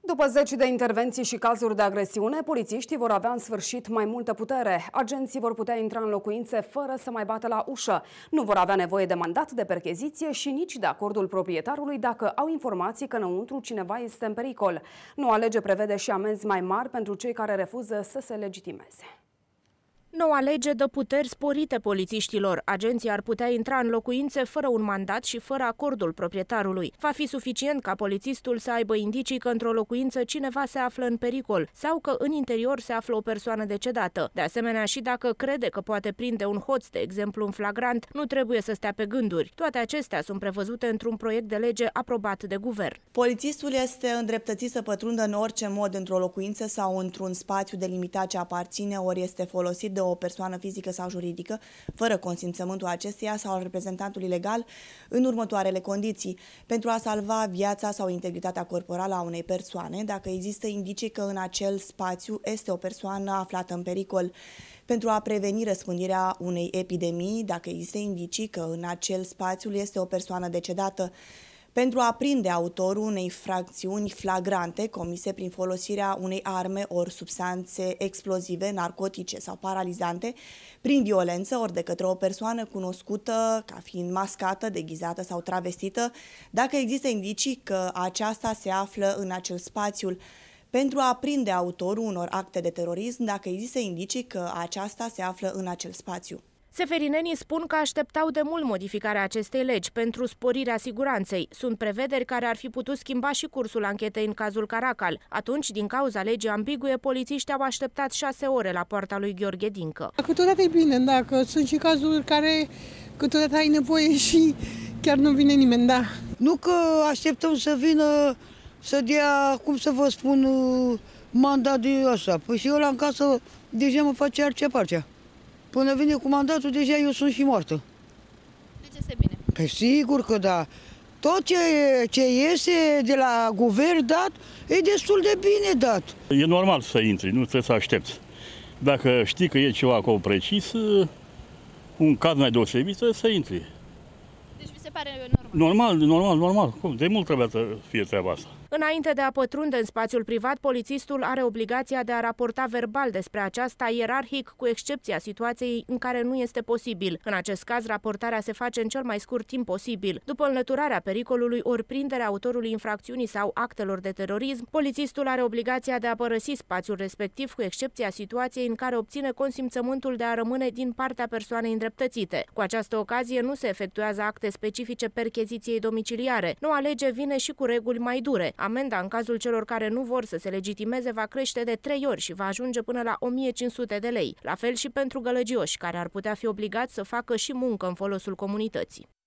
După zeci de intervenții și cazuri de agresiune, polițiștii vor avea în sfârșit mai multă putere. Agenții vor putea intra în locuințe fără să mai bată la ușă. Nu vor avea nevoie de mandat de percheziție și nici de acordul proprietarului dacă au informații că înăuntru cineva este în pericol. Noua lege prevede și amenzi mai mari pentru cei care refuză să se legitimeze. Noua lege dă puteri sporite polițiștilor. Agenții ar putea intra în locuințe fără un mandat și fără acordul proprietarului. Va fi suficient ca polițistul să aibă indicii că într-o locuință cineva se află în pericol sau că în interior se află o persoană decedată. De asemenea, și dacă crede că poate prinde un hoț, de exemplu, în flagrant, nu trebuie să stea pe gânduri. Toate acestea sunt prevăzute într-un proiect de lege aprobat de guvern. Polițistul este îndreptățit să pătrundă în orice mod într-o locuință sau într-un spațiu delimitat ce aparține ori este folosit de o persoană fizică sau juridică, fără consimțământul acesteia sau al reprezentantului legal, în următoarele condiții: pentru a salva viața sau integritatea corporală a unei persoane, dacă există indicii că în acel spațiu este o persoană aflată în pericol; pentru a preveni răspândirea unei epidemii, dacă există indicii că în acel spațiu este o persoană decedată; pentru a prinde autorul unei infracțiuni flagrante comise prin folosirea unei arme ori substanțe explozive, narcotice sau paralizante, prin violență ori de către o persoană cunoscută ca fiind mascată, deghizată sau travestită, dacă există indicii că aceasta se află în acel spațiu; pentru a prinde autorul unor acte de terorism, dacă există indicii că aceasta se află în acel spațiu. Seferinenii spun că așteptau de mult modificarea acestei legi pentru sporirea siguranței. Sunt prevederi care ar fi putut schimba și cursul anchetei în cazul Caracal. Atunci, din cauza legii ambigue, polițiștii au așteptat 6 ore la poarta lui Gheorghe Dincă. Câteodată e bine, dacă sunt și cazuri care câteodată ai nevoie și chiar nu vine nimeni, da. Nu că așteptăm să vină să dea, cum să vă spun, mandat de așa. Păi și eu la în casă deja mă face arcea-parcea. Până vine cu mandatul, deja eu sunt și moartă. Deci este bine? Păi sigur că da. Tot ce iese de la guvern dat, e destul de bine dat. E normal să intri, nu trebuie să aștepți. Dacă știi că e ceva acolo precis, un caz mai deosebit, trebuie să intri. Deci vi se pare normal? Normal. De mult trebuia să fie treaba asta. Înainte de a pătrunde în spațiul privat, polițistul are obligația de a raporta verbal despre aceasta ierarhic, cu excepția situației în care nu este posibil. În acest caz, raportarea se face în cel mai scurt timp posibil. După înlăturarea pericolului ori prinderea autorului infracțiunii sau actelor de terorism, polițistul are obligația de a părăsi spațiul respectiv, cu excepția situației în care obține consimțământul de a rămâne din partea persoanei îndreptățite. Cu această ocazie nu se efectuează acte specifice percheziției domiciliare. Noua lege vine și cu reguli mai dure. Amenda în cazul celor care nu vor să se legitimeze va crește de 3 ori și va ajunge până la 1500 de lei. La fel și pentru gălăgioși, care ar putea fi obligați să facă și muncă în folosul comunității.